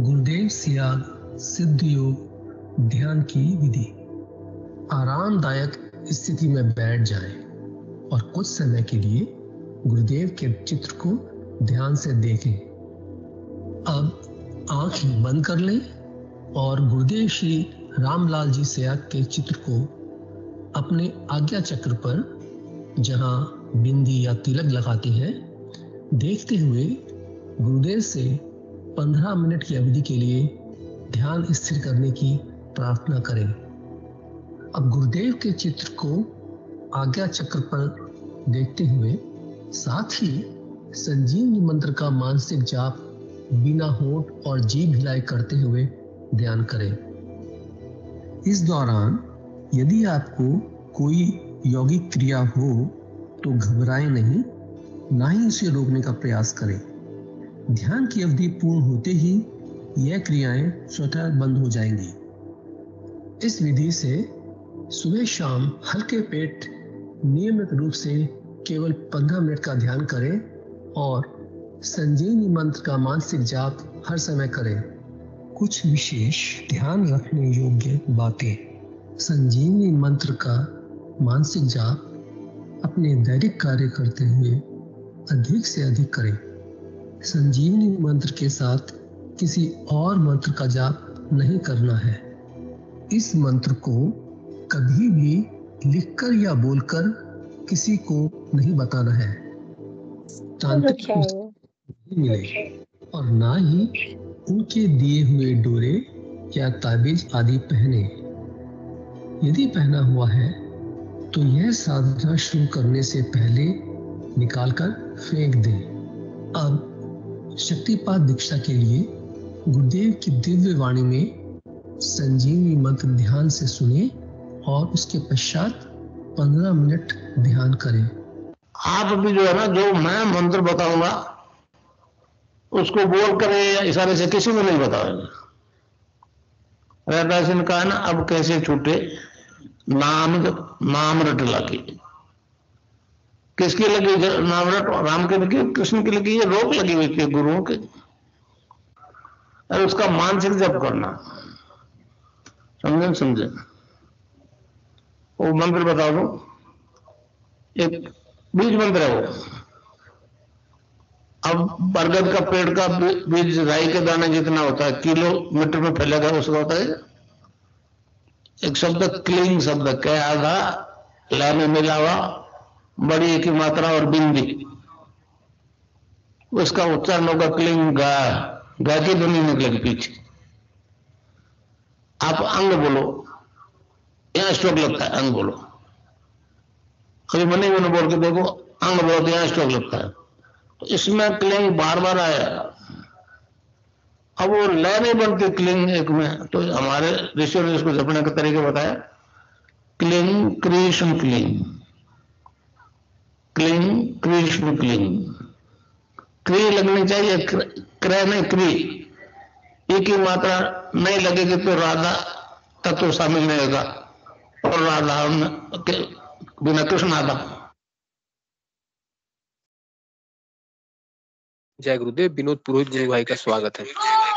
गुरुदेव सियाग सिद्ध योग ध्यान की विधि। आरामदायक स्थिति में बैठ जाएं और कुछ समय के लिए गुरुदेव के चित्र को ध्यान से देखें। अब आंख बंद कर लें और गुरुदेव श्री रामलाल जी सियाग के चित्र को अपने आज्ञा चक्र पर, जहां बिंदी या तिलक लगाते हैं, देखते हुए गुरुदेव से 15 मिनट की अवधि के लिए ध्यान स्थिर करने की प्रार्थना करें। अब गुरुदेव के चित्र को आज्ञा चक्र पर देखते हुए साथ ही संजीवनी मंत्र का मानसिक जाप बिना होंठ और जीभ हिलाए करते हुए ध्यान करें। इस दौरान यदि आपको कोई यौगिक क्रिया हो तो घबराएं नहीं, ना ही उसे रोकने का प्रयास करें। ध्यान की अवधि पूर्ण होते ही यह क्रियाएं स्वतः बंद हो जाएंगी। इस विधि से सुबह शाम हल्के पेट नियमित रूप से केवल 15 मिनट का ध्यान करें और संजीवनी मंत्र का मानसिक जाप हर समय करें। कुछ विशेष ध्यान रखने योग्य बातें। संजीवनी मंत्र का मानसिक जाप अपने दैनिक कार्य करते हुए अधिक से अधिक करें। संजीवनी मंत्र के साथ किसी और मंत्र का जाप नहीं करना है। इस मंत्र को कभी भी लिखकर या बोलकर किसी को नहीं बताना है। तांत्रिक नहीं मिले और ना ही उनके दिए हुए डोरे या ताबीज आदि पहने। यदि पहना हुआ है तो यह साधना शुरू करने से पहले निकालकर फेंक दें। अब शक्तिपात दीक्षा के लिए गुरुदेव की दिव्य वाणी में संजीवनी मंत्र ध्यान से सुने और उसके पश्चात 15 मिनट ध्यान करें। आप भी जो है ना, जो मैं मंत्र बताऊंगा उसको बोल कर या इशारे से किसी को नहीं बताओगे। रैदास ने कहा ना, अब कैसे छूटे नाम रट लगी। किसकी लगी नाम रट? राम की लगी, कृष्ण की लगी, ये रोक लगी हुई थी गुरुओं के। और उसका मानसिक जप करना, समझे? वो मंत्र बता दो, एक बीज मंत्र है वो। अब बरगद का पेड़ का बीज राई के दाने जितना होता है, किलोमीटर में फैलेगा, उसका होता है एक शब्द क्लींग शब्द, क्या आधा ला में मिला हुआ, बड़ी की मात्रा और बिंदी, उसका उच्चारण होगा क्लींग। गा की ध्वनि निकलेगी पीछे। आप अंग बोलो, यहां स्ट्रोक लगता है, अंग बोलो। कभी मन ही मन बोल के देखो, अंग बोलो तो यहां स्ट्रोक लगता है। तो इसमें क्लिंग बार बार आया। अब वो लय नहीं बनती क्लिंग एक में, तो हमारे ऋषियों ने इसको जपने का तरीका बताया। क्लिंग कृष्ण क्लिंग, क्लिंग कृष्ण क्लिंग। क्री लगनी चाहिए, क्रय नहीं क्री। एक ही मात्रा नहीं लगेगी तो राधा तत्व शामिल नहीं होगा, और राधा के बिना कृष्ण आधा। जय गुरुदेव। विनोद पुरोहित गुरु भाई का स्वागत है।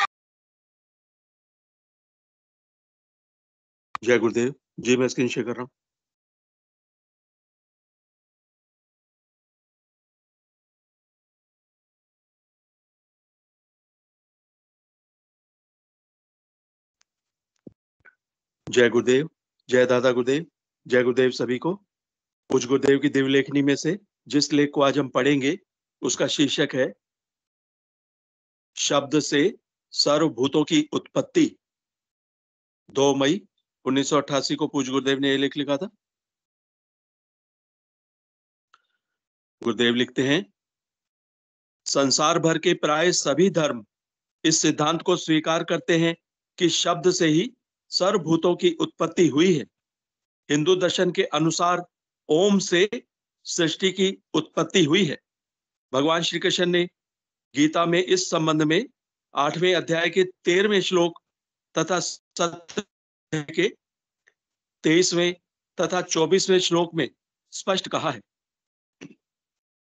जय गुरुदेव जी, मैं स्क्रीन शेयर कर रहा हूँ। जय गुरुदेव, जय दादा गुरुदेव, जय गुरुदेव सभी को। पूज्य गुरुदेव की दिव्य लेखनी में से जिस लेख को आज हम पढ़ेंगे उसका शीर्षक है शब्द से सर्वभूतों की उत्पत्ति। 2 मई 1988 को पूज्य गुरुदेव ने यह लेख लिखा था। गुरुदेव लिखते हैं, संसार भर के प्राय सभी धर्म इस सिद्धांत को स्वीकार करते हैं कि शब्द से ही सर्वभूतों की उत्पत्ति हुई है। हिंदू दर्शन के अनुसार ओम से सृष्टि की उत्पत्ति हुई है। भगवान श्री कृष्ण ने गीता में इस संबंध में 8वें अध्याय के 13वें श्लोक तथा 17 के 23वें तथा 24वें श्लोक में स्पष्ट कहा है,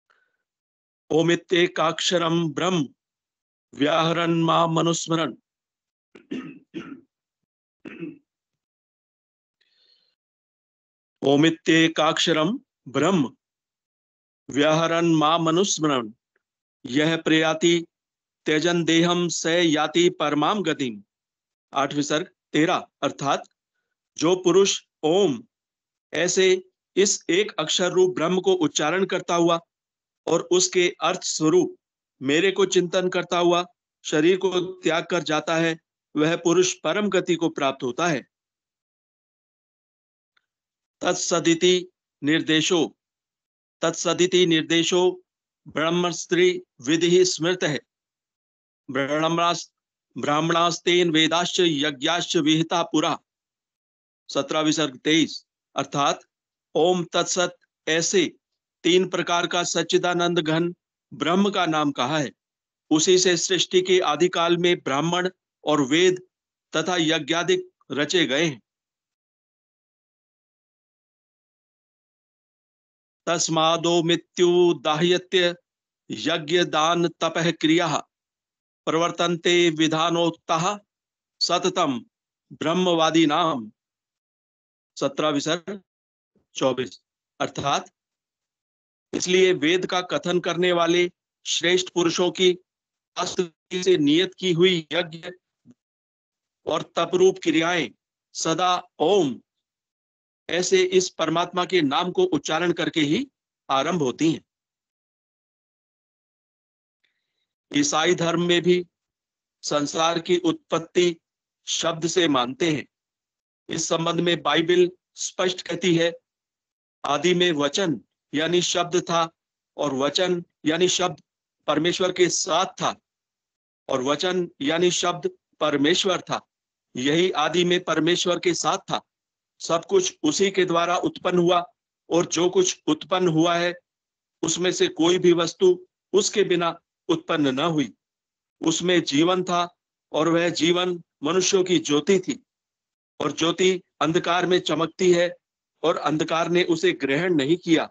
ओमित्येकाक्षरम ब्रह्म व्याहरन् मां मनुस्मरन् ओमित्येकाक्षरम ब्रह्म व्याहरन् मामनुस्मरन् यह प्रयाति त्यजन देहम स याति परमाम गतिम। 8वीं सर्ग 13। अर्थात जो पुरुष ओम ऐसे इस एक अक्षर रूप ब्रह्म को उच्चारण करता हुआ और उसके अर्थ स्वरूप मेरे को चिंतन करता हुआ शरीर को त्याग कर जाता है, वह पुरुष परम गति को प्राप्त होता है। तत्सदिति निर्देशो ब्रह्मस्त्री विधि स्मृत है। ब्राह्मणास्तेन वेदाश्च यज्ञाश्च विहिता पुरा। 17वीं सर्ग 23। अर्थात ओम तत्सत ऐसे 3 प्रकार का सच्चिदानंद घन ब्रह्म का नाम कहा है। उसी से सृष्टि के आदिकाल में ब्राह्मण और वेद तथा यज्ञादिक रचे गए हैं। तस्मादोमित्युदाह्यत्य यज्ञ दान तपः क्रियाः प्रवर्तन्ते विधानोक्ताः सततम ब्रह्मवादी नाम। 17वीं सर्ग 24। अर्थात इसलिए वेद का कथन करने वाले श्रेष्ठ पुरुषों की से नियत की हुई यज्ञ और तपरूप क्रियाएं सदा ओम ऐसे इस परमात्मा के नाम को उच्चारण करके ही आरंभ होती हैं। ईसाई धर्म में भी संसार की उत्पत्ति शब्द से मानते हैं। इस संबंध में बाइबल स्पष्ट कहती है, आदि में वचन यानी शब्द था और वचन यानी शब्द परमेश्वर के साथ था और वचन यानी शब्द परमेश्वर था। यही आदि में परमेश्वर के साथ था। सब कुछ उसी के द्वारा उत्पन्न हुआ और जो कुछ उत्पन्न हुआ है उसमें से कोई भी वस्तु उसके बिना उत्पन्न न हुई। उसमें जीवन था और वह जीवन मनुष्यों की ज्योति थी और ज्योति अंधकार में चमकती है और अंधकार ने उसे ग्रहण नहीं किया।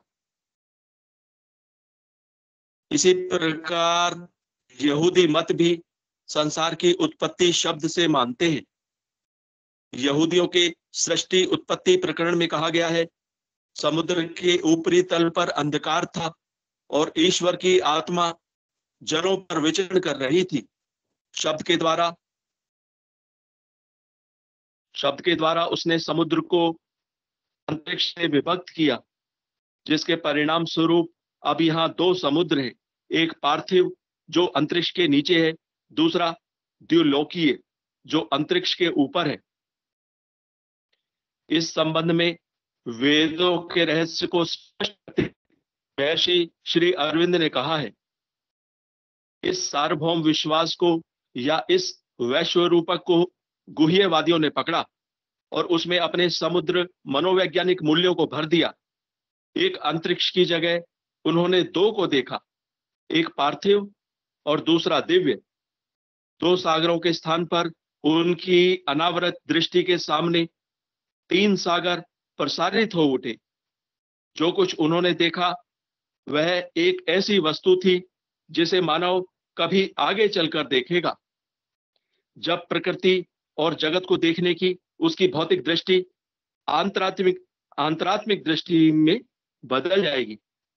इसी प्रकार यहूदी मत भी संसार की उत्पत्ति शब्द से मानते हैं। यहूदियों के सृष्टि उत्पत्ति प्रकरण में कहा गया है, समुद्र के ऊपरी तल पर अंधकार था और ईश्वर की आत्मा जलों पर विचरण कर रही थी। शब्द के द्वारा उसने समुद्र को अंतरिक्ष से विभक्त किया, जिसके परिणाम स्वरूप अब यहाँ 2 समुद्र हैं, एक पार्थिव जो अंतरिक्ष के नीचे है, दूसरा द्युलोकीय जो अंतरिक्ष के ऊपर है। इस संबंध में वेदों के रहस्य को स्पष्ट महर्षि श्री अरविंद ने कहा है, इस सार्वभौम विश्वास को या इस वैश्वरूपक को गुह्यवादियों ने पकड़ा और उसमें अपने समुद्र मनोवैज्ञानिक मूल्यों को भर दिया। एक अंतरिक्ष की जगह उन्होंने 2 को देखा, एक पार्थिव और दूसरा दिव्य। 2 सागरों के स्थान पर उनकी अनावरत दृष्टि के सामने 3 सागर प्रसारित हो उठे। जो कुछ उन्होंने देखा वह एक ऐसी वस्तु थी जिसे मानव कभी आगे चलकर देखेगा। जब प्रकृति और जगत को देखने की उसकी भौतिक दृष्टि आंतरात्मिक दृष्टि में बदल जाएगी।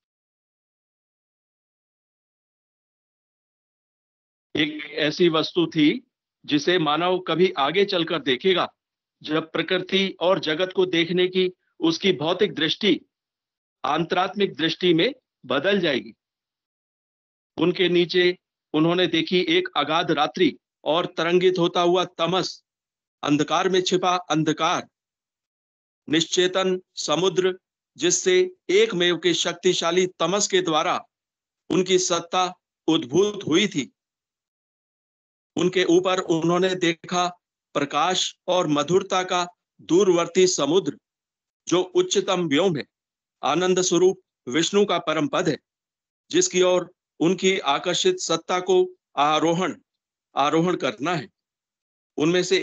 एक ऐसी वस्तु थी जिसे मानव कभी आगे चलकर देखेगा। जब प्रकृति और जगत को देखने की उसकी भौतिक दृष्टि आंतरात्मिक दृष्टि में बदल जाएगी। उनके नीचे उन्होंने देखी एक अगाध रात्रि और तरंगित होता हुआ तमस, अंधकार में छिपा अंधकार, निश्चेतन समुद्र जिससे एकमेव के शक्तिशाली तमस के द्वारा उनकी सत्ता उद्भूत हुई थी। उनके ऊपर उन्होंने देखा प्रकाश और मधुरता का दूरवर्ती समुद्र जो उच्चतम व्योम है, आनंद स्वरूप विष्णु का परम पद है, जिसकी ओर उनकी आकर्षित सत्ता को आरोहण करना है। उनमें से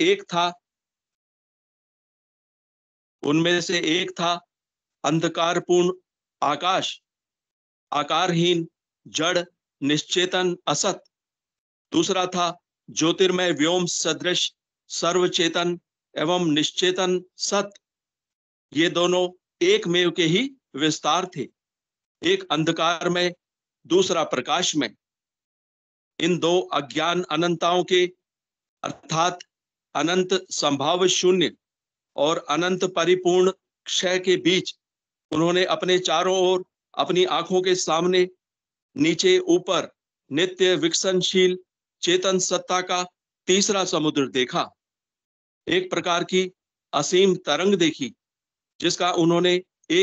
एक था अंधकारपूर्ण आकाश, आकारहीन जड़ निश्चेतन असत। दूसरा था ज्योतिर्मय व्योम सदृश सर्वचेतन एवं निश्चेतन सत, ये दोनों एक मेव के ही विस्तार थे, एक अंधकार में, दूसरा प्रकाश में। इन दो अज्ञान अनंताओं के अर्थात अनंत संभाव शून्य और अनंत परिपूर्ण क्षय के बीच उन्होंने अपने चारों ओर, अपनी आंखों के सामने, नीचे ऊपर नित्य विकसनशील चेतन सत्ता का तीसरा समुद्र देखा। एक प्रकार की असीम तरंग देखी, जिसका उन्होंने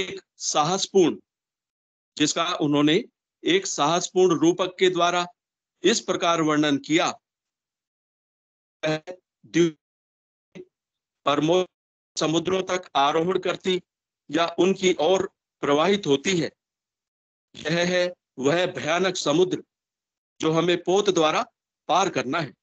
एक साहसपूर्ण रूपक के द्वारा इस प्रकार वर्णन किया। परमो समुद्रों तक आरोहण करती या उनकी ओर प्रवाहित होती है। यह है वह भयानक समुद्र जो हमें पोत द्वारा पार करना है।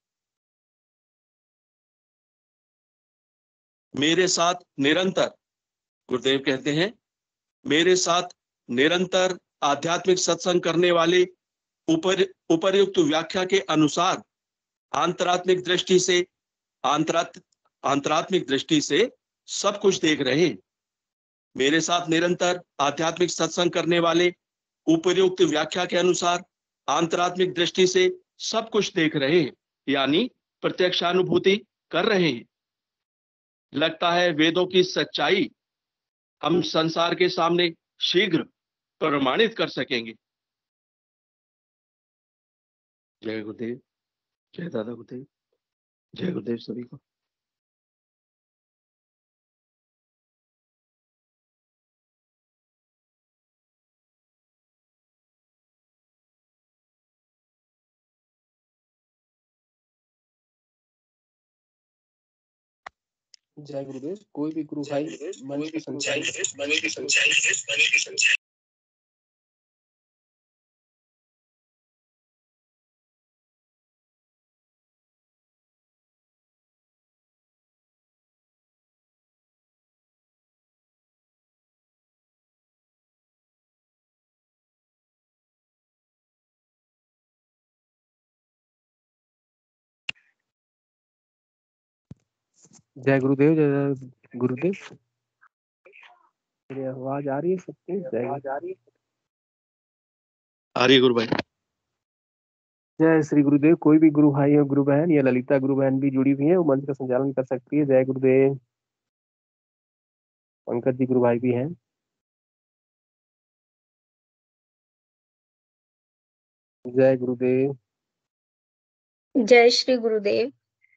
मेरे साथ निरंतर, गुरुदेव कहते हैं, मेरे साथ निरंतर आध्यात्मिक सत्संग करने वाले उपर्युक्त व्याख्या के अनुसार आंतरात्मिक दृष्टि से सब कुछ देख रहे हैं। मेरे साथ निरंतर आध्यात्मिक सत्संग करने वाले उपर्युक्त व्याख्या के अनुसार आंतरात्मिक दृष्टि से सब कुछ देख रहे हैं, यानी प्रत्यक्षानुभूति कर रहे हैं। लगता है वेदों की सच्चाई हम संसार के सामने शीघ्र प्रमाणित कर सकेंगे। जय गुरुदेव, जय दादा गुरुदेव, जय गुरुदेव सभी को। जय गुरुदेव। कोई भी गुरु भाई मन की संचालन जय गुरुदेव, जय गुरुदेव। मेरी आवाज आ रही है सबकी? जय आवाज आ रही है? आ रही गुरु भाई। जय श्री गुरुदेव। कोई भी गुरु भाई और गुरु बहन या ललिता गुरु बहन भी जुड़ी हुई है, वो मंच का संचालन कर सकती है। जय गुरुदेव। पंकज जी गुरु भाई भी हैं। जय गुरुदेव। जय श्री गुरुदेव।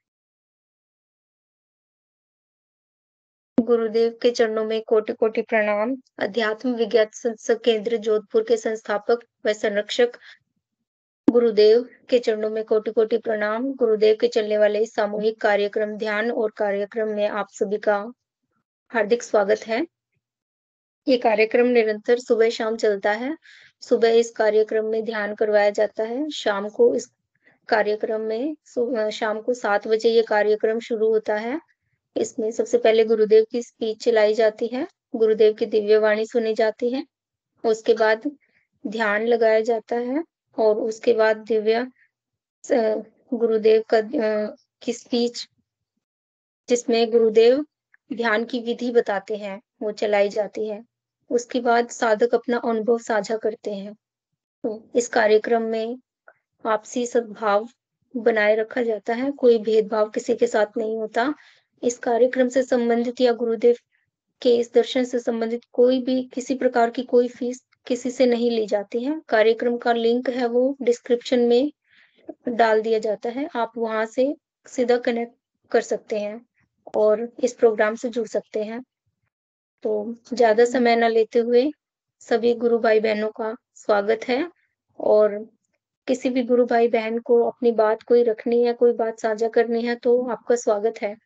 गुरुदेव के चरणों में कोटि कोटि प्रणाम। अध्यात्म विज्ञान सत्संग केंद्र जोधपुर के संस्थापक व संरक्षक गुरुदेव के चरणों में कोटि कोटि प्रणाम। गुरुदेव के चलने वाले सामूहिक कार्यक्रम ध्यान और कार्यक्रम में आप सभी का हार्दिक स्वागत है। ये कार्यक्रम निरंतर सुबह शाम चलता है। सुबह इस कार्यक्रम में ध्यान करवाया जाता है। शाम को इस कार्यक्रम में शाम को 7 बजे ये कार्यक्रम शुरू होता है। इसमें सबसे पहले गुरुदेव की स्पीच चलाई जाती है, गुरुदेव की दिव्य वाणी सुनी जाती है, उसके बाद ध्यान लगाया जाता है और उसके बाद दिव्य गुरुदेव की स्पीच, जिसमें गुरुदेव ध्यान की विधि बताते हैं, वो चलाई जाती है। उसके बाद साधक अपना अनुभव साझा करते हैं। तो इस कार्यक्रम में आपसी सद्भाव बनाए रखा जाता है, कोई भेदभाव किसी के साथ नहीं होता। इस कार्यक्रम से संबंधित या गुरुदेव के इस दर्शन से संबंधित कोई भी किसी प्रकार की कोई फीस किसी से नहीं ली जाती है। कार्यक्रम का लिंक है वो डिस्क्रिप्शन में डाल दिया जाता है, आप वहां से सीधा कनेक्ट कर सकते हैं और इस प्रोग्राम से जुड़ सकते हैं। तो ज्यादा समय न लेते हुए सभी गुरु भाई बहनों का स्वागत है और किसी भी गुरु भाई बहन को अपनी बात कोई रखनी है, कोई बात साझा करनी है तो आपका स्वागत है।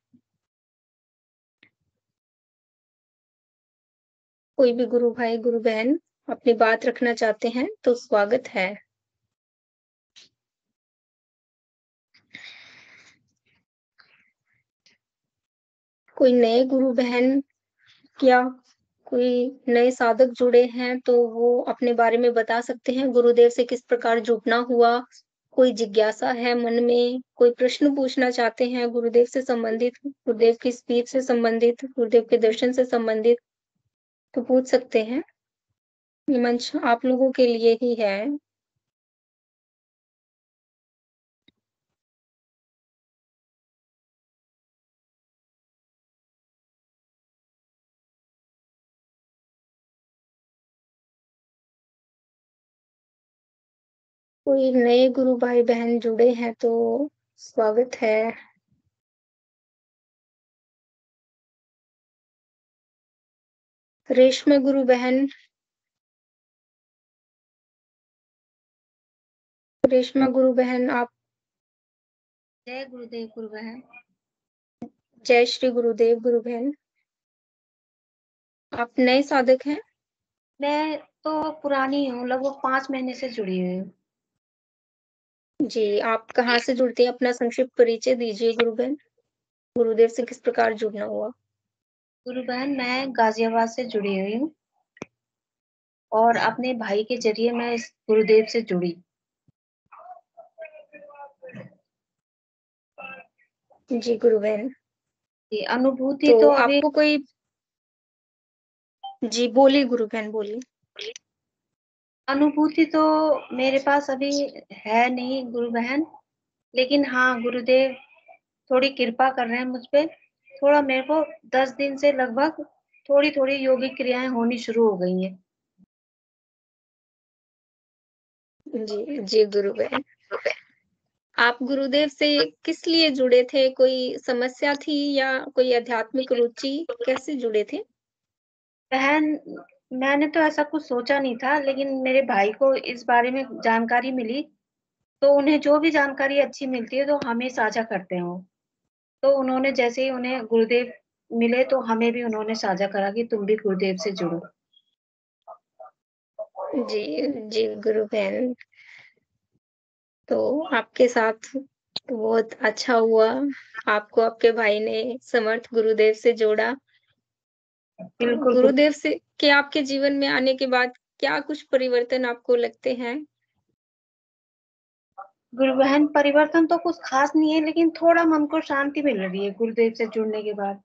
कोई भी गुरु भाई गुरु बहन अपनी बात रखना चाहते हैं तो स्वागत है। कोई नए गुरु बहन या कोई नए साधक जुड़े हैं तो वो अपने बारे में बता सकते हैं, गुरुदेव से किस प्रकार जुड़ना हुआ कोई जिज्ञासा है मन में, कोई प्रश्न पूछना चाहते हैं गुरुदेव से संबंधित, गुरुदेव की स्पीच से संबंधित, गुरुदेव के दर्शन से संबंधित, तो पूछ सकते हैं। ये मंच आप लोगों के लिए ही है। कोई नए गुरु भाई बहन जुड़े हैं तो स्वागत है। रेशमा गुरु बहन, रेशमा गुरु बहन आप। जय गुरुदेव गुरु बहन। जय श्री गुरुदेव गुरु बहन। आप नए साधक हैं? मैं तो पुरानी हूँ, लगभग 5 महीने से जुड़ी हुई हूँ। जी, आप कहाँ से जुड़ते हैं? अपना संक्षिप्त परिचय दीजिए गुरु बहन। गुरुदेव से किस प्रकार जुड़ना हुआ? गुरु बहन, मैं गाजियाबाद से जुड़ी हुई हूँ और अपने भाई के जरिए मैं इस गुरुदेव से जुड़ी। जी गुरु बहन। ये अनुभूति तो तो अभी आपको कोई, जी बोलिए गुरु बहन बोलिए। अनुभूति तो मेरे पास अभी है नहीं गुरु बहन, लेकिन हाँ गुरुदेव थोड़ी कृपा कर रहे हैं मुझ पे। थोड़ा मेरे को 10 दिन से लगभग थोड़ी थोड़ी योगिक क्रियाएं होनी शुरू हो गई हैं। जी जी गुरु बहन। आप गुरुदेव से किस लिए जुड़े थे? कोई समस्या थी या कोई आध्यात्मिक रुचि? कैसे जुड़े थे? बहन, मैंने तो ऐसा कुछ सोचा नहीं था, लेकिन मेरे भाई को इस बारे में जानकारी मिली, तो उन्हें जो भी जानकारी अच्छी मिलती है तो हमें साझा करते हैं वो। तो उन्होंने जैसे ही उन्हें गुरुदेव मिले तो हमें भी उन्होंने साझा करा कि तुम भी गुरुदेव से जुड़ो। जी जी गुरु बहन। तो आपके साथ बहुत अच्छा हुआ, आपको आपके भाई ने समर्थ गुरुदेव से जोड़ा। बिल्कुल गुरुदेव से के आपके जीवन में आने के बाद क्या कुछ परिवर्तन आपको लगते हैं? गुरु बहन, परिवर्तन तो कुछ खास नहीं है, लेकिन थोड़ा मन को शांति मिल रही है गुरुदेव से जुड़ने के बाद।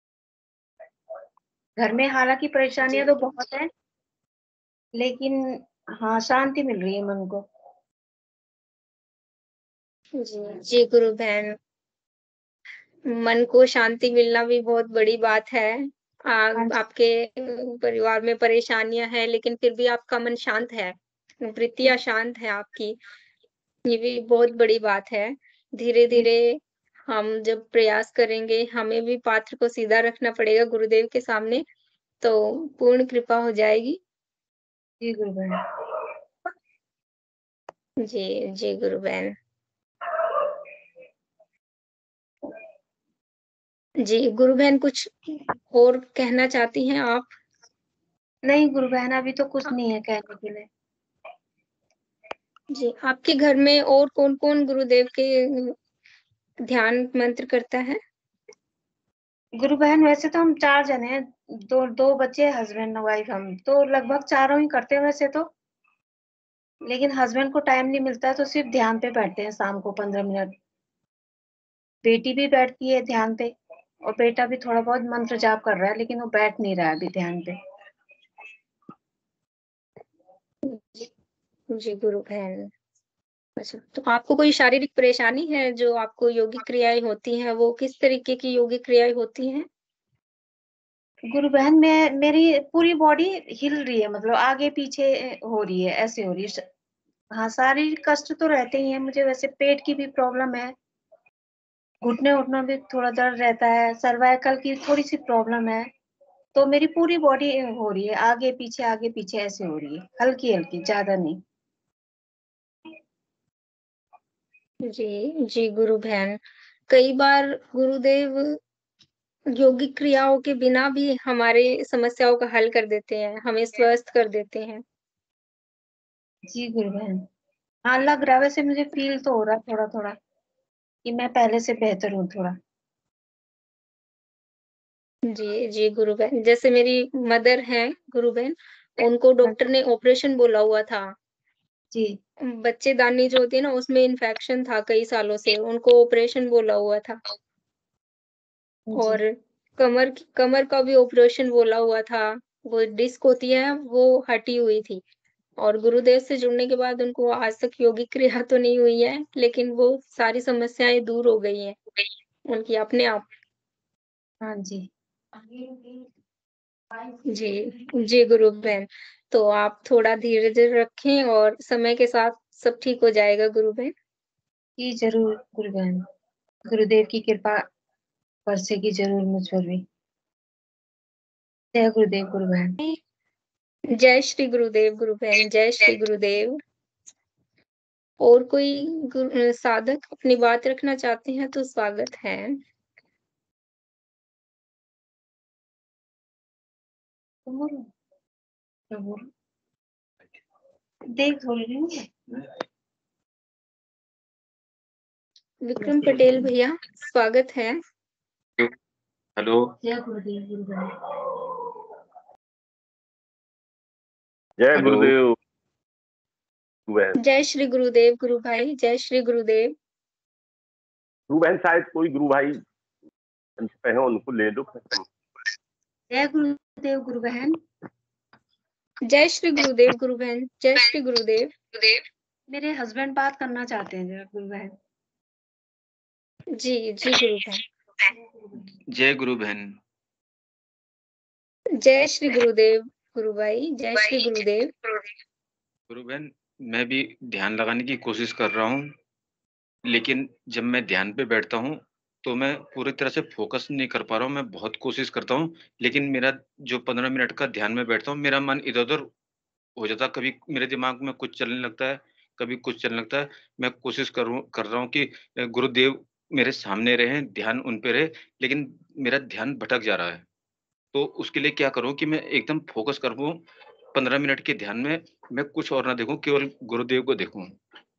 घर में हालांकि जी परेशानियां तो बहुत है, लेकिन हाँ शांति मिल रही है मन को। जी जी गुरु बहन। मन को शांति मिलना भी बहुत बड़ी बात है। हाँ जी। आपके परिवार में परेशानियां हैं लेकिन फिर भी आपका मन शांत है, वृत्तियां शांत है आपकी, ये भी बहुत बड़ी बात है। धीरे-धीरे हम जब प्रयास करेंगे, हमें भी पात्र को सीधा रखना पड़ेगा गुरुदेव के सामने, तो पूर्ण कृपा हो जाएगी। जी गुरु बहन। जी, जी गुरु बहन। जी, गुरु बहन कुछ और कहना चाहती हैं आप? नहीं गुरु बहन, अभी तो कुछ नहीं है कहने के लिए। जी, आपके घर में और कौन-कौन गुरुदेव के ध्यान मंत्र करता है? गुरु बहन, वैसे तो हम 4 जने हैं, दो दो बच्चे, हस्बैंड वाइफ, हम तो लगभग चारों ही करते हैं वैसे तो। लेकिन हस्बैंड को टाइम नहीं मिलता तो सिर्फ ध्यान पे बैठते हैं शाम को 15 मिनट। बेटी भी बैठती है ध्यान पे, और बेटा भी थोड़ा बहुत मंत्र जाप कर रहा है, लेकिन वो बैठ नहीं रहा है अभी ध्यान पे। जी, जी गुरु बहन। अच्छा, तो आपको कोई शारीरिक परेशानी है जो आपको योगिक क्रियाएँ होती हैं, वो किस तरीके की योगिक क्रियाएँ होती हैं? गुरु बहन, मैं मेरी पूरी बॉडी हिल रही है, मतलब आगे पीछे हो रही है, ऐसे हो रही है। हाँ, शारीरिक कष्ट तो रहते ही हैं मुझे, वैसे पेट की भी प्रॉब्लम है, घुटने उठने में थोड़ा दर्द रहता है, सर्वाइकल की थोड़ी सी प्रॉब्लम है। तो मेरी पूरी बॉडी हो रही है, आगे पीछे ऐसे हो रही है, हल्की हल्की, ज्यादा नहीं। जी, जी गुरु बहन। कई बार गुरुदेव योगिक क्रियाओं के बिना भी हमारे समस्याओं का हल कर देते हैं, हमें स्वस्थ कर देते हैं। जी गुरु बहन। हाँ लग रहा है, वैसे मुझे फील तो हो रहा है थोड़ा थोड़ा कि मैं पहले से बेहतर हूँ थोड़ा। जी, जी गुरु बहन। जैसे मेरी मदर हैं गुरु बहन, उनको हाँ डॉक्टर ने ऑपरेशन बोला हुआ था। जी, बच्चेदानी जो होती है ना, उसमें इन्फेक्शन था कई सालों से, उनको ऑपरेशन बोला हुआ था। और जी, कमर का भी ऑपरेशन बोला हुआ था। वो डिस्क होती है, वो हटी हुई थी। और गुरुदेव से जुड़ने के बाद उनको आज तक योगिक क्रिया तो नहीं हुई है, लेकिन वो सारी समस्याएँ दूर हो गई हैं, उनकी अपने आप। हाँ जी। जी, जी गुरु बहन। तो आप थोड़ा धीरज रखें और समय के साथ सब ठीक हो जाएगा गुरु बहन। जी, ज़रूर गुरु बहन। गुरुदेव की कृपा बरसेगी ज़रूर मुझ पर भी। जय गुरुदेव गुरु बहन। जय श्री गुरुदेव गुरु बहन, जय श्री गुरुदेव। और कोई साधक अपनी बात रखना चाहते हैं तो स्वागत है। बोलो, क्या बोलो? देख बोल रही हूँ। विक्रम पटेल भैया, स्वागत है। हेलो। जय गुरुदेव गुरु बहन। जय हेलो। गुरुदेव बहन। जय श्री गुरुदेव गुरु भाई, जय श्री गुरुदेव। गुरु बहन शायद कोई गुरु भाई मंच पे है, उनको ले लो। जय गुरुदेव गुरु बहन। जय श्री गुरुदेव गुरु बहन, जय श्री गुरुदेव। मेरे हस्बैंड बात करना चाहते हैं जरा गुरु बहन। जी, जी गुरु बहन। जय गुरु बहन। जय श्री गुरुदेव गुरु भाई, जय श्री गुरुदेव। गुरु बहन, मैं भी ध्यान लगाने की कोशिश कर रहा हूँ, लेकिन जब मैं ध्यान पे बैठता हूँ तो मैं पूरी तरह से फोकस नहीं कर पा रहा हूँ। मैं बहुत कोशिश करता हूँ, लेकिन मेरा जो 15 मिनट का ध्यान में बैठता हूँ, मेरा मन इधर-उधर हो जाता है। कभी मेरे दिमाग में कुछ चलने लगता है, कभी कुछ चलने लगता है। मैं कोशिश कर रहा हूँ कि गुरुदेव मेरे सामने रहें, ध्यान उन पे रहे, लेकिन मेरा ध्यान भटक जा रहा है। तो उसके लिए क्या करूँ कि मैं एकदम फ़ोकस कर पाऊँ 15 मिनट के ध्यान में, मैं कुछ और ना देखूँ, केवल गुरुदेव को देखूँ।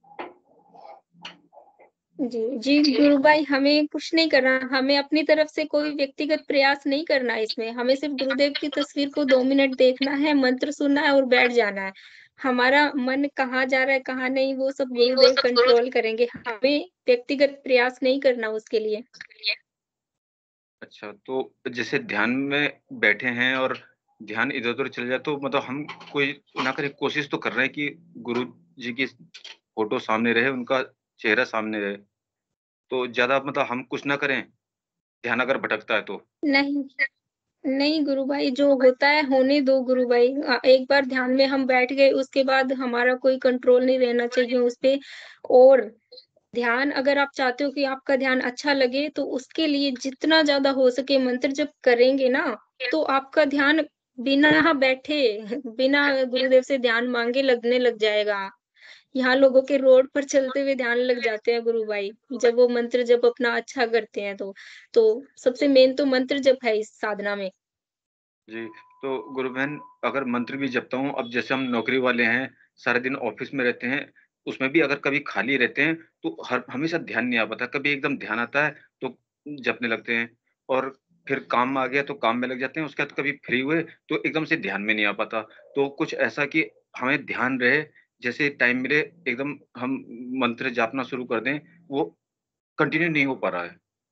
जी, जी गुरु भाई, हमें कुछ नहीं करना, हमें अपनी तरफ से कोई व्यक्तिगत प्रयास नहीं करना है इसमें। हमें सिर्फ़ गुरुदेव की तस्वीर को 2 मिनट देखना है, मंत्र सुनना है और बैठ जाना है। हमारा मन कहाँ जा रहा है, कहाँ नहीं, वो सब गुरुदेव कंट्रोल करेंगे। हमें व्यक्तिगत प्रयास नहीं करना उसके लिए। अच्छा, तो जैसे ध्यान में बैठे हैं और ध्यान इधर-उधर चले जाए, तो मतलब हम कोई ना करें, कोशिश तो कर रहे हैं कि गुरु जी की फ़ोटो सामने रहे, उनका चेहरा सामने रहे। तो ज़्यादा मतलब हम कुछ ना करें, ध्यान अगर भटकता है तो? नहीं, नहीं गुरु भाई, जो होता है होने दो गुरु भाई। एक बार ध्यान में हम बैठ गए, उसके बाद हमारा कोई कंट्रोल नहीं रहना चाहिए उस पे। और ध्यान अगर आप चाहते हो कि आपका ध्यान अच्छा लगे, तो उसके लिए जितना ज़्यादा हो सके मंत्र जप करेंगे ना, तो आपका ध्यान बिना यहाँ बैठे, बिना गुरुदेव से ध्यान माँगे लगने लग जाएगा। यहाँ लोगों के रोड पर चलते हुए ध्यान लग जाते हैं गुरु भाई, जब वो मंत्र जप अपना अच्छा करते हैं तो। तो सबसे मेन तो मंत्र जप है इस साधना में। जी, तो गुरु बहन, अगर मंत्र भी जपता हूँ, अब जैसे हम नौकरी वाले हैं, सारे दिन ऑफ़िस में रहते हैं, उसमें भी अगर कभी खाली रहते हैं, तो हर हमेशा ध्यान नहीं आ पाता। कभी एकदम ध्यान आता है, तो जपने लगते हैं, और फिर काम आ गया, तो काम में लग जाते हैं। उसके बाद कभी फ्री हुए, तो एकदम से ध्यान में नहीं आ पाता। तो कुछ ऐसा कि हमें ध्यान रहे, जैसे टाइम मिले, एकदम हम मंत्र जापना शुरू कर दें, वो कंटिन्यू नहीं हो पा रहा है।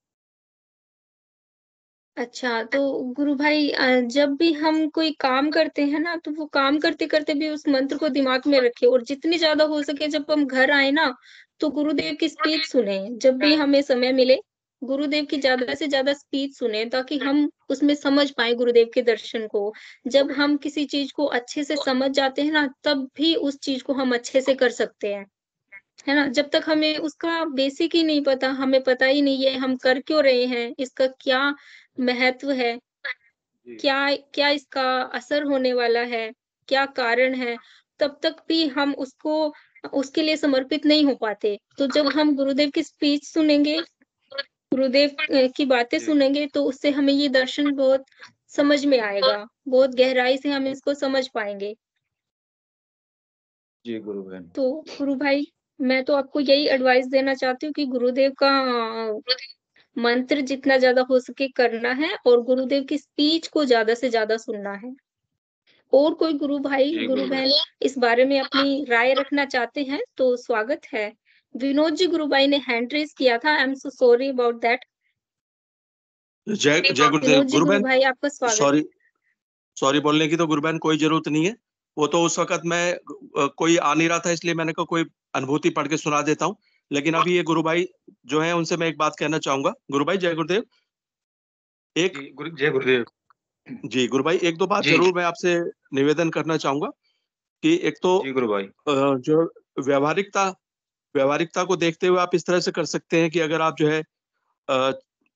अच्छा, तो गुरु भाई जब भी हम कोई काम करते हैं ना, तो वो काम करते-करते भी उस मंत्र को दिमाग में रखें और जितनी ज़्यादा हो सके जब हम घर आए ना, तो गुरुदेव की स्पीच सुनें। जब भी हमें समय मिले, गुरुदेव की ज़्यादा से ज़्यादा स्पीच सुनें ताकि हम उसमें समझ पाएँ गुरुदेव के दर्शन को। जब हम किसी चीज़ को अच्छे से समझ जाते हैं ना, तब भी उस चीज़ को हम अच्छे से कर सकते हैं। है ना? जब तक हमें उसका बेसिक ही नहीं पता, हमें पता ही नहीं है हम कर क्यों रहे हैं, इसका क्या महत्व है, जी, क्या क्या इसका असर होने वाला है, क्या कारण है, तब तक भी हम उसको उसके लिए समर्पित नहीं हो पाते। तो जब हम गुरुदेव की स्पीच सुनेंगे, गुरुदेव की बातें जी, सुनेंगे, तो उससे हमें ये दर्शन बहुत समझ में आएगा, बहुत गहराई से हम इसको समझ पाएँगे। जी, गुरु बहन। तो गुरु भाई, मैं तो आपको यही एडवाइस देना चाहती हूँ कि गुरुदेव का मंत्र जितना ज़्यादा हो सके करना है और गुरुदेव की स्पीच को ज़्यादा से ज़्यादा सुनना है। और कोई गुरु भाई, जी, गुरु गुरुदेव। बहन इस बारे में अपनी राय रखना चाहते हैं तो स्वागत है। विनोद जी गुरु भाई ने हैंड रेज़ किया था। I am so sorry about that. जय जय गुरुदेव। विनोद जी गुरु गुरुबहन भाई आपका स्वागत है। सॉरी सॉरी बोलने की तो गुरुबहन कोई जरूरत नहीं है। वो तो उस वक्त मैं कोई आ नहीं रहा था, इसलिए मैंने कहा कोई अनुभूति पढ़ के सुना देता हूँ। लेकिन अभी ये गुरु भाई जो है उनसे मैं एक बात कहना चाहूंगा। गुरु भाई जय गुरुदेव। एक जय गुरुदेव। जी गुरु भाई, एक दो बात जी। जरूर मैं आपसे निवेदन करना चाहूंगा कि एक तो जी गुरु भाई। जो व्यवहारिकता को देखते हुए आप इस तरह से कर सकते हैं कि अगर आप जो है अ,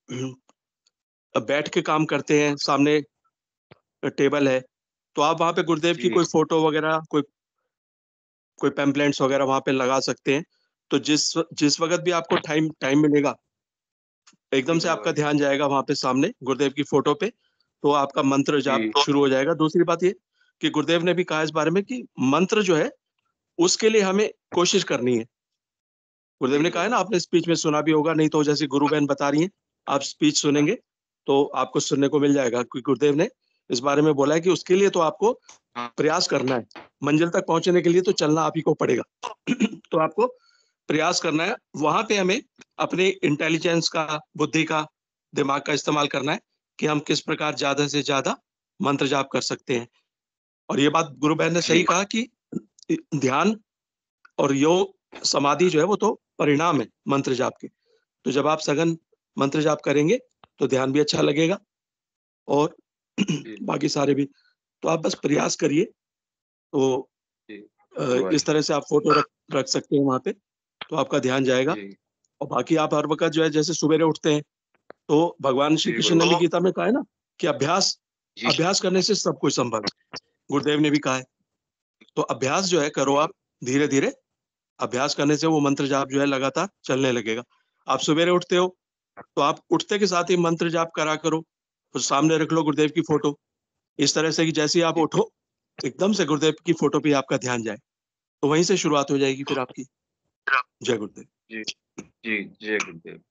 बैठ के काम करते हैं, सामने टेबल है, तो आप वहां पे गुरुदेव की जी। कोई फोटो वगैरह, कोई कोई पैम्पलेट्स वगैरह वहां पे लगा सकते हैं। तो जिस वक्त भी आपको टाइम टाइम मिलेगा, एकदम जी से गुरु आपका भाई। ध्यान जाएगा वहां पे सामने गुरुदेव की फोटो पे, तो आपका मंत्र जाप जी। शुरू हो जाएगा। दूसरी बात ये कि गुरुदेव ने भी कहा इस बारे में कि मंत्र जो है उसके लिए हमें कोशिश करनी है। गुरुदेव जी ने गुरु कहा है ना, भाई। आपने स्पीच में सुना भी होगा, नहीं तो जैसे गुरु बहन बता रही हैं, आप स्पीच सुनेंगे तो आपको सुनने को मिल जाएगा कि गुरुदेव ने इस बारे में बोला है कि उसके लिए तो आपको हाँ। प्रयास करना है। मंजिल तक पहुंचने के लिए तो चलना आप ही को पड़ेगा। तो आपको प्रयास करना है, वहां पे हमें अपने इंटेलिजेंस का, बुद्धि का, दिमाग का इस्तेमाल करना है कि हम किस प्रकार ज्यादा से ज्यादा मंत्र जाप कर सकते हैं। और ये बात गुरु बहन ने सही जी। कहा कि ध्यान और योग समाधि जो है वो तो परिणाम है मंत्र जाप के। तो जब आप सघन मंत्र जाप करेंगे तो ध्यान भी अच्छा लगेगा और जी। बाकी सारे भी। तो आप बस प्रयास करिए। तो जी गुरु भाई। इस तरह से आप फोटो रख सकते हैं वहां पे, तो आपका ध्यान जाएगा। जी। और बाकी आप हर वक्त जो है जैसे सवेरे उठते हैं, तो भगवान श्री जी कृष्ण ने गुरु भी भाई। गीता में कहा है ना कि अभ्यास जी। अभ्यास करने से सब कुछ संभव है। गुरुदेव ने भी कहा है। तो अभ्यास जो है करो आप, धीरे धीरे अभ्यास करने से वो मंत्र जाप जो है लगातार चलने लगेगा। आप सवेरे उठते हो तो आप उठते के साथ ही मंत्र जाप करा करो, तो सामने रख लो गुरुदेव की फोटो, इस तरह से कि जैसे ही आप जी। उठो एकदम से गुरुदेव की फोटो पे आपका ध्यान जाए, तो वहीं से शुरुआत हो जाएगी फिर आपकी। जय गुरुदेव। जी। जी जय गुरुदेव।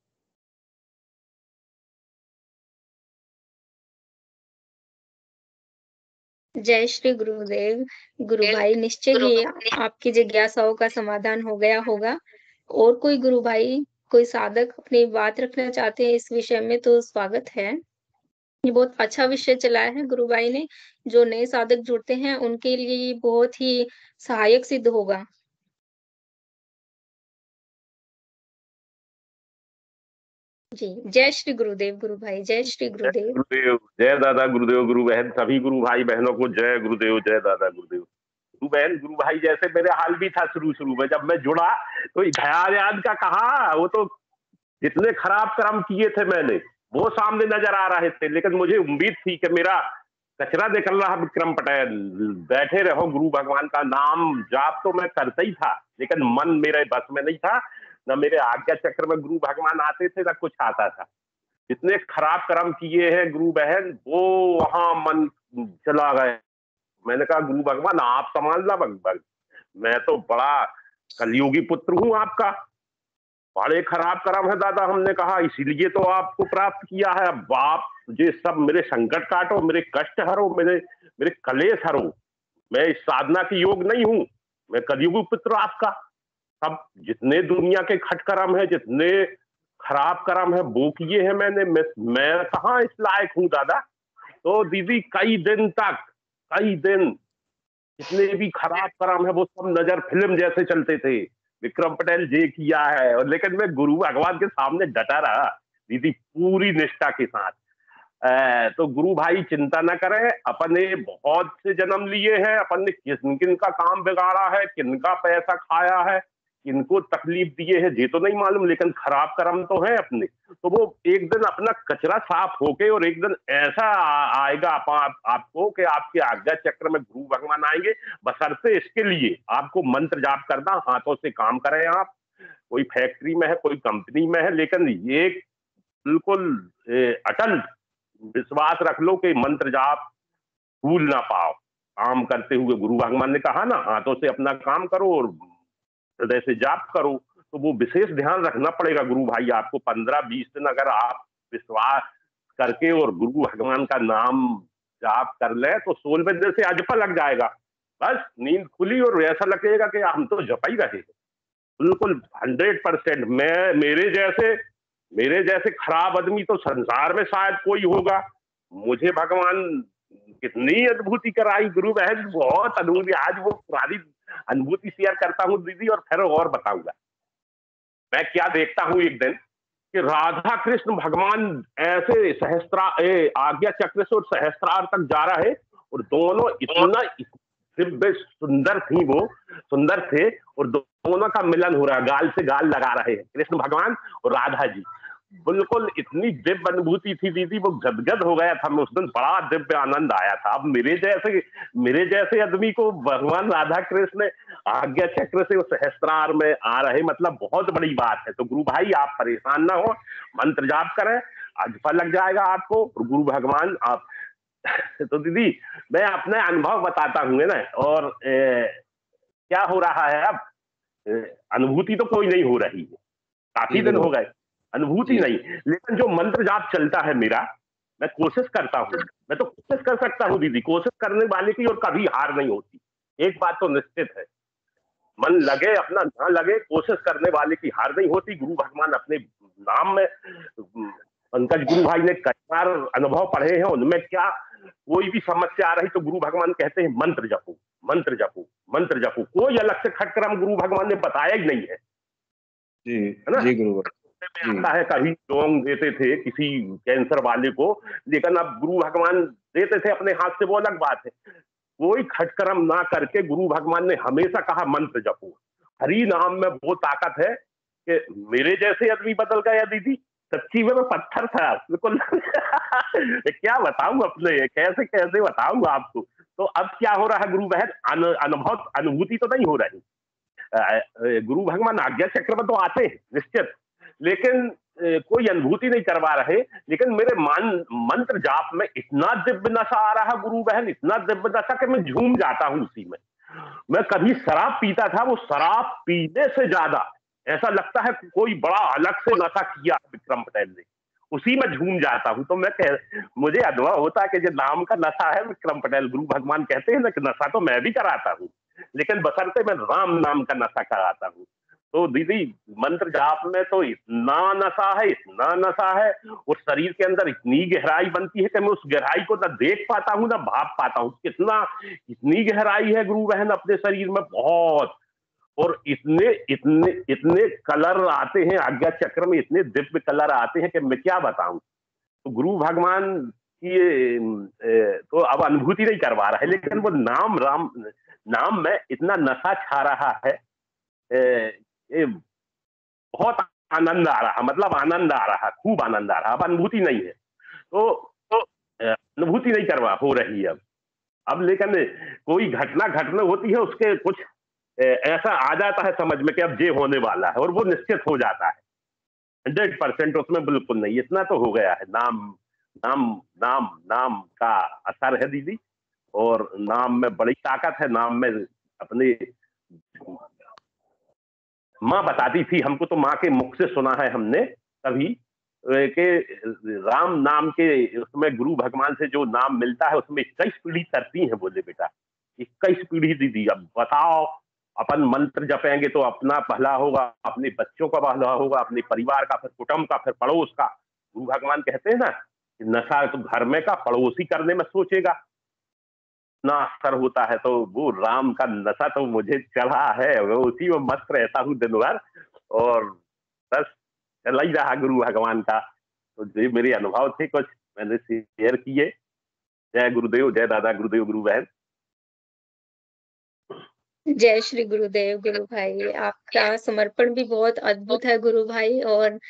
जय श्री गुरुदेव। गुरु भाई निश्चय ही आपकी जिज्ञासाओं का समाधान हो गया होगा। और कोई गुरु भाई, कोई साधक अपनी बात रखना चाहते हैं इस विषय में तो स्वागत है। ये बहुत अच्छा विषय चलाया है गुरु भाई ने। जो नए साधक जुड़ते हैं उनके लिए ये बहुत ही सहायक सिद्ध होगा। जी, जय श्री गुरुदेव गुरु भाई, जय श्री जय गुरुदेव। गुरुदेव, जय दादा गुरुदेव, गुरु बहन, सभी गुरु भाई बहनों को जय गुरुदेव, जय दादा गुरुदेव। गुरु बहन, गुरु भाई, जैसे मेरे हाल भी था शुरू में जब मैं जुड़ा, तो ध्यान का कहा, वो तो जितने खराब कर्म किए थे मैंने वो सामने नजर आ रहे थे, लेकिन मुझे उम्मीद थी कि मेरा कचरा निकल रहा। विक्रम पटेल, बैठे रहो, गुरु भगवान का नाम जाप तो मैं करता ही था, लेकिन मन मेरे बस में नहीं था। न मेरे आज्ञा चक्र में गुरु भगवान आते थे, न कुछ आता था। जितने खराब कर्म किए हैं गुरु बहन, वो वहां मन चला गया। मैंने कहा गुरु भगवान आप संभालना, भगवान मैं तो बड़ा कलयुगी पुत्र हूं आपका, बड़े खराब कर्म है दादा। हमने कहा इसीलिए तो आपको प्राप्त किया है। अब आप मुझे सब मेरे संकट काटो, मेरे कष्ट हरो, मेरे मेरे कलेश हरो। मैं इस साधना की योग नहीं हूं, मैं कलयुगी पुत्र आपका। सब जितने दुनिया के खटकर्म है, जितने खराब कर्म है, वो किए हैं मैंने। मैं कहाँ इस लायक हूँ दादा। तो दीदी कई दिन जितने भी खराब कर्म है वो सब नजर फिल्म जैसे चलते थे। विक्रम पटेल जे किया है, और लेकिन मैं गुरु भगवान के सामने डटा रहा दीदी, पूरी निष्ठा के साथ। तो गुरु भाई चिंता न करें, अपन ने बहुत से जन्म लिए हैं, अपन ने किन किन का काम बिगाड़ा है, किनका पैसा खाया है, किनको तकलीफ दिए है, ये तो नहीं मालूम, लेकिन खराब कर्म तो है अपने। तो वो एक दिन अपना कचरा साफ होके, और एक दिन ऐसा आएगा आपको कि आपके आज्ञा चक्र में गुरु भगवान आएंगे। बशर्ते इसके लिए आपको मंत्र जाप करना, हाथों से काम करें आप। कोई फैक्ट्री में है, कोई कंपनी में है, लेकिन ये बिल्कुल अटल विश्वास रख लो कि मंत्र जाप भूल ना पाओ। काम करते हुए गुरु भगवान ने कहा ना, हाथों से अपना काम करो और हृदय से जाप करो। तो वो विशेष ध्यान रखना पड़ेगा गुरु भाई आपको। 15-20 दिन अगर आप विश्वास करके और गुरु भगवान का नाम जाप कर ले तो 16वें दिन से अजपा लग जाएगा, बस नींद खुली और ऐसा लगेगा कि हम तो जपा ही रहे हैं। बिल्कुल 100%। मेरे जैसे खराब आदमी तो संसार में शायद कोई होगा। मुझे भगवान कितनी अनुभूति कराई गुरु बहन, बहुत अनुभूति। आज वो पुरानी अनुभूति शेयर करता हूँ दीदी, और फिर और बताऊंगा। मैं क्या देखता हूँ एक दिन कि राधा कृष्ण भगवान ऐसे आज्ञा चक्र से और सहस्त्रार तक जा रहा है, और दोनों इतना दिव्य सुंदर थी, वो सुंदर थे, और दोनों का मिलन हो रहा है, गाल से गाल लगा रहे हैं कृष्ण भगवान और राधा जी। बिल्कुल इतनी दिव्य अनुभूति थी दीदी, वो गदगद हो गया था मैं उस दिन, बड़ा दिव्य आनंद आया था। अब मेरे जैसे आदमी को भगवान राधा कृष्ण आज्ञा चक्र से सहस्त्रार में आ रहे, मतलब बहुत बड़ी बात है। तो गुरु भाई आप परेशान ना हो, मंत्र जाप करें, अजफा लग जाएगा आपको, और गुरु भगवान आप तो दीदी मैं अपने अनुभव बताता हूँ ना, और क्या हो रहा है अब, अनुभूति तो कोई नहीं हो रही है, काफी दिन हो गए अनुभूति नहीं, लेकिन जो मंत्र जाप चलता है मेरा, मैं कोशिश करता हूँ, मैं तो कोशिश कर सकता हूँ दीदी, कोशिश करने वाले की और कभी हार नहीं होती। एक बात तो निश्चित है, मन लगे अपना ना लगे, कोशिश करने वाले की हार नहीं होती। गुरु भगवान अपने नाम में, पंकज गुरु भाई ने कई बार अनुभव पढ़े हैं, उनमें क्या कोई भी समस्या आ रही तो गुरु भगवान कहते हैं मंत्र जपो, मंत्र जपो, मंत्र जपो। कोई अलग से खटक्रम गुरु भगवान ने बताया ही नहीं है, है ना? जी गुरु आता है, कभी लौंग देते थे किसी कैंसर वाले को, लेकिन अब गुरु भगवान देते थे अपने हाथ से, वो अलग बात है। कोई खटकरम ना करके गुरु भगवान ने हमेशा कहा मंत्र जपो। हरि नाम में वो ताकत है कि मेरे जैसे आदमी बदल गया दीदी, सच्ची में मैं पत्थर था बिल्कुल क्या बताऊं अपने, कैसे कैसे बताऊं आपको। तो अब क्या हो रहा है गुरु बहन, अनुभव अनुभूति तो नहीं हो रही। गुरु भगवान आज्ञा चक्र में तो आते हैं निश्चित, लेकिन कोई अनुभूति नहीं करवा रहे। लेकिन मेरे मंत्र जाप में इतना दिव्य नशा आ रहा गुरु बहन, इतना दिव्य नशा कि मैं झूम जाता हूं उसी में। मैं कभी शराब पीता था, वो शराब पीने से ज्यादा ऐसा लगता है कोई बड़ा अलग से नशा किया विक्रम पटेल ने, उसी में झूम जाता हूं। तो मुझे अनुभव होता है कि जो नाम का नशा है विक्रम पटेल, गुरु भगवान कहते हैं ना कि नशा तो मैं भी कराता हूं, लेकिन बशर्ते मैं राम नाम का नशा कराता हूं। तो दीदी मंत्र जाप में तो इतना नशा है, इतना नशा है, और शरीर के अंदर इतनी गहराई बनती है कि मैं उस गहराई को ना देख पाता हूँ ना भाप पाता हूँ। इतनी गहराई है गुरु बहन अपने शरीर में, बहुत। और इतने इतने इतने कलर आते हैं आज्ञा चक्र में, इतने दिव्य कलर आते हैं कि मैं क्या बताऊं। तो गुरु भगवान की तो अब अनुभूति नहीं करवा रहा है, लेकिन वो नाम में इतना नशा छा रहा है, बहुत आनंद आ रहा, मतलब आनंद आ रहा, खूब आनंद आ रहा। अब अनुभूति नहीं है, तो अनुभूति नहीं करवा हो रही है अब। लेकिन कोई घटना होती है, उसके कुछ ऐसा आ जाता है समझ में कि अब ये होने वाला है, और वो निश्चित हो जाता है 100%। उसमें बिल्कुल नहीं, इतना तो हो गया है। नाम का असर है दीदी, और नाम में बड़ी ताकत है। नाम में अपने माँ बताती थी हमको, तो माँ के मुख से सुना है हमने कभी कि राम नाम के उसमें गुरु भगवान से जो नाम मिलता है उसमें 21 पीढ़ी तरती है। बोले बेटा 21 पीढ़ी दीदी, अब बताओ अपन मंत्र जपेंगे तो अपना भला होगा, अपने बच्चों का भला होगा, अपने परिवार का, फिर कुटुंब का, फिर पड़ोस का। गुरु भगवान कहते हैं ना कि नशा तो घर में का पड़ोसी करने में सोचेगा ना असर होता है। तो वो राम का नशा तो मुझे चढ़ा है, वो उसी में मस्त रहता हूँ दिन भर, और बस चल ही रहा गुरु भगवान का। तो जो मेरे अनुभव थे कुछ मैंने शेयर किए। जय गुरुदेव, जय दादा गुरुदेव, गुरु बहन। जय श्री गुरुदेव। गुरु भाई आपका समर्पण भी बहुत अद्भुत है गुरु भाई, और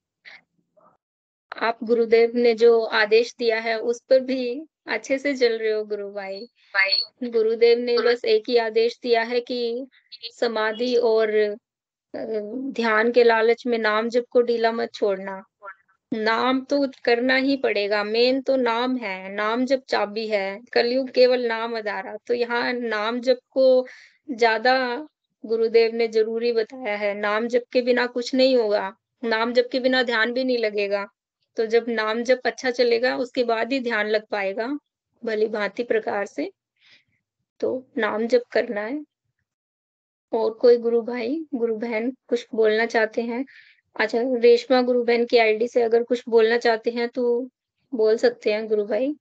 आप गुरुदेव ने जो आदेश दिया है उस पर भी अच्छे से चल रहे हो गुरु भाई। गुरुदेव ने बस एक ही आदेश दिया है कि समाधि और ध्यान के लालच में नाम जप को ढीला मत छोड़ना। नाम तो करना ही पड़ेगा, मेन तो नाम है, नाम जप चाबी है, कलयुग केवल नाम आधारा। तो यहाँ नाम जप को ज्यादा गुरुदेव ने जरूरी बताया है। नाम जप के बिना कुछ नहीं होगा, नाम जप के बिना ध्यान भी नहीं लगेगा। तो जब नाम जप अच्छा चलेगा उसके बाद ही ध्यान लग पाएगा। भली भांति प्रकार से। तो नाम जप करना है। और कोई गुरु भाई, गुरु बहन कुछ बोलना चाहते हैं? अच्छा, रेशमा गुरु बहन की आईडी से अगर कुछ बोलना चाहते हैं तो बोल सकते हैं गुरु भाई।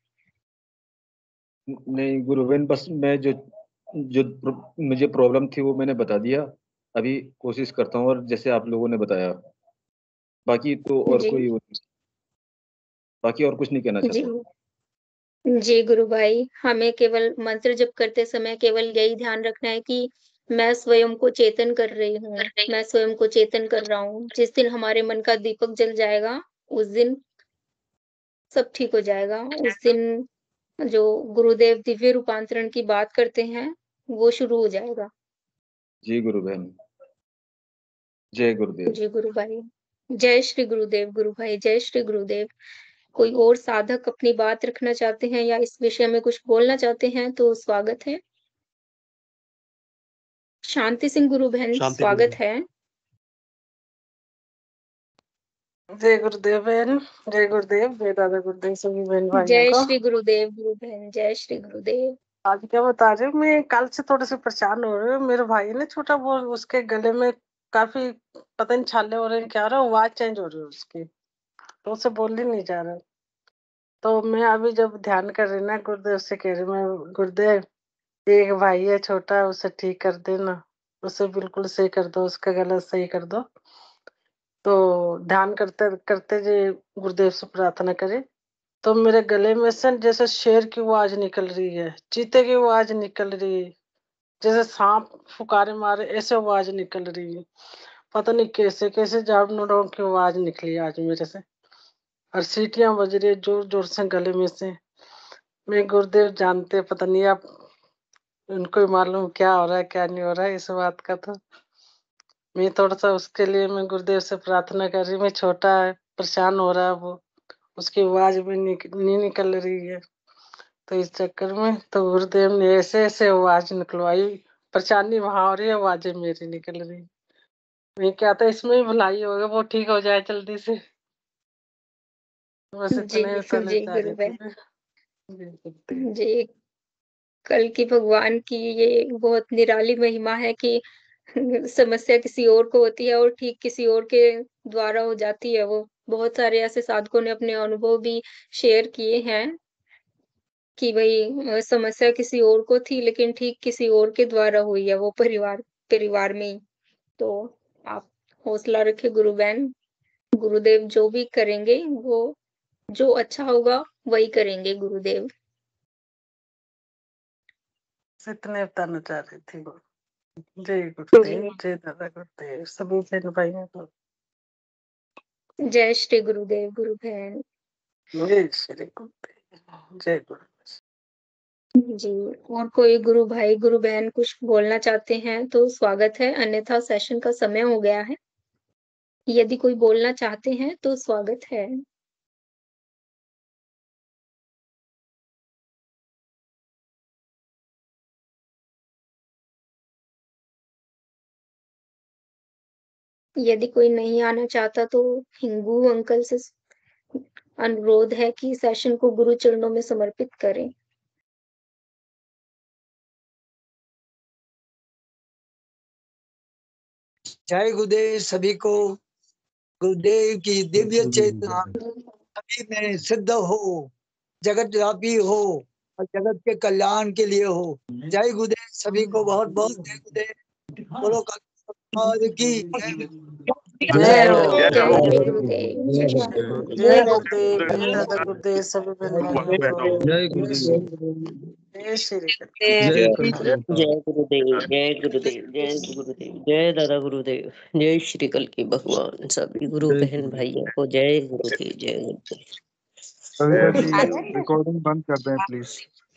नहीं गुरु बहन, बस मैं जो जो मुझे प्रॉब्लम थी वो मैंने बता दिया। अभी कोशिश करता हूँ और जैसे आप लोगों ने बताया, बाकी तो और जी बाकी और कुछ नहीं कहना जी चाहता। जी गुरु भाई, हमें केवल मंत्र जप करते समय केवल यही ध्यान रखना है कि मैं स्वयं को चेतन कर रही हूँ, मैं स्वयं को चेतन कर रहा हूँ। जिस दिन हमारे मन का दीपक जल जाएगा, उस दिन सब ठीक हो जाएगा। उस दिन जो गुरुदेव दिव्य रूपांतरण की बात करते हैं, वो शुरू हो जाएगा। जी गुरु बहन, जय गुरुदेव। जी गुरु भाई, जय श्री गुरुदेव। गुरु भाई, जय श्री गुरुदेव। कोई और साधक अपनी बात रखना चाहते हैं या इस विषय में कुछ बोलना चाहते हैं तो स्वागत है। शांति सिंह गुरु बहन, स्वागत है। जय गुरुदेव बहन, जय गुरुदेव, जय दादा गुरुदेव सभी बहन भाइयों जय को। श्री गुरुदेव गुरु बहन, जय श्री गुरुदेव। आज क्या बता रहे हो, मैं कल से थोड़े से परेशान हो रही हूँ। मेरे भाई ने छोटा, वो उसके गले में काफी पता नहीं छाले हो रहे हैं, क्या हो रहा है, आवाज चेंज हो रही है उसकी, तो उसे बोल ही नहीं जा रहा। तो मैं अभी जब ध्यान कर रही ना, गुरुदेव से कह रही मैं, गुरुदेव एक भाई है छोटा, उसे ठीक कर देना, उसे बिल्कुल सही कर दो, उसका गला सही कर दो। तो ध्यान करते करते जी गुरुदेव से प्रार्थना करें, तो मेरे गले में से जैसे शेर की आवाज निकल रही है, चीते की आवाज निकल रही है, जैसे सांप फुकारे मारे ऐसे आवाज निकल रही है। पता नहीं कैसे कैसे जानवरों की आवाज निकली आज मेरे से, और सीटियां बज रही है जोर जोर से गले में से। मैं गुरुदेव जानते, पता नहीं आप उनको ही मालूम क्या हो रहा है क्या नहीं हो रहा है इस बात का। तो मैं थोड़ा सा उसके लिए मैं गुरुदेव से प्रार्थना कर रही। मैं छोटा है, परेशान हो रहा है वो, उसकी आवाज भी नहीं निकल रही है। तो इस चक्कर में तो गुरुदेव ने ऐसे ऐसे आवाज निकलवाई, परेशानी वहां हो रही है, आवाजें मेरी निकल रही। मैं क्या था, इसमें ही भलाई होगा, वो ठीक हो जाए जल्दी से, बस जी इतने साले जी चाह गुरु रही थी बहन, मैं। जी, गुरुदेव। जी। कल की भगवान की ये बहुत निराली महिमा है कि समस्या किसी और को होती है और ठीक किसी और के द्वारा हो जाती है वो। बहुत सारे ऐसे साधकों ने अपने अनुभव भी शेयर किए हैं कि भई समस्या किसी और को थी लेकिन ठीक किसी और के द्वारा हुई है वो परिवार परिवार में ही। तो आप हौसला रखें गुरु बहन, गुरुदेव जो भी करेंगे वो जो अच्छा होगा वही करेंगे गुरुदेव। बस इतने बताना चाह रही थी वो। जय जी। गुरुदेव, जय दादा गुरुदेव, सभी बहन भाइयों को जय श्री गुरुदेव गुरु बहन। जय श्री गुरुदेव, जय गुरु। जी, और कोई गुरु भाई, गुरु बहन कुछ बोलना चाहते हैं तो स्वागत है, अन्यथा सेशन का समय हो गया है। यदि कोई बोलना चाहते हैं तो स्वागत है। यदि कोई नहीं आना चाहता तो हिंगू अंकल से अनुरोध है कि सेशन को गुरु चरणों में समर्पित करें। जय गुरुदेव सभी को। गुरुदेव की दिव्य चेतना सभी में सिद्ध हो, जगत व्यापी हो और जगत के कल्याण के लिए हो। जय गुरुदेव सभी को, बहुत बहुत जय गुरुदेव। बोलो काल की जय हो, जय जय गुरुदेव। गुरुदेव, जय दादा गुरुदेव, सभी बहन भाइयों को जय गुरुदेव। जय श्री जय गुरुदेव। जय गुरुदेव, जय गुरुदेव, जय गुरुदेव, जय दादा गुरुदेव, जय श्री कल की भगवान। सभी गुरु जय बहन भाइयों को जय गुरुदेव, जय गुरुदेव। कविता जी रिकॉर्डिंग बंद कर दें प्लीज।